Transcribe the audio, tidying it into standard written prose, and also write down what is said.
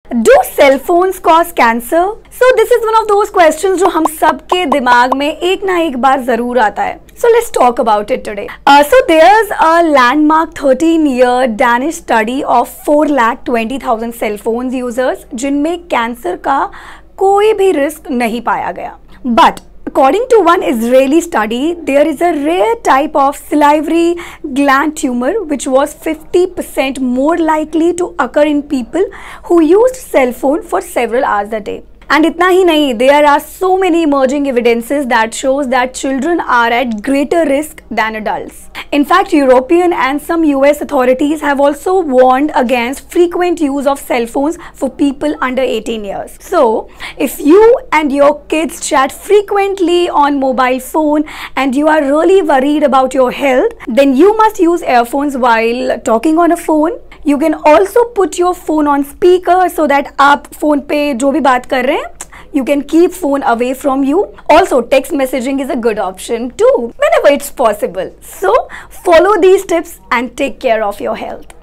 Do cell phones cause cancer? So this is one of those questions जो हम सबके दिमाग में एक ना एक बार जरूर आता है. So let's talk about it today. So there's a landmark 13-year Danish study of 4,20,000 cell phones users जिनमें कैंसर का कोई भी रिस्क नहीं पाया गया. But according to one Israeli study, there is a rare type of salivary gland tumor which was 50% more likely to occur in people who used cell phone for several hours a day. And itna hi nahi, there are so many emerging evidences that shows that children are at greater risk than adults. In fact, European and some US authorities have also warned against frequent use of cell phones for people under 18 years. So, if you and your kids chat frequently on mobile phone and you are really worried about your health, then you must use earphones while talking on a phone. You can also put your phone on speaker so that आप phone पे जो भी बात कर रहे हैं, you can keep phone away from you. Also, text messaging is a good option too, whenever it's possible. So, follow these tips and take care of your health.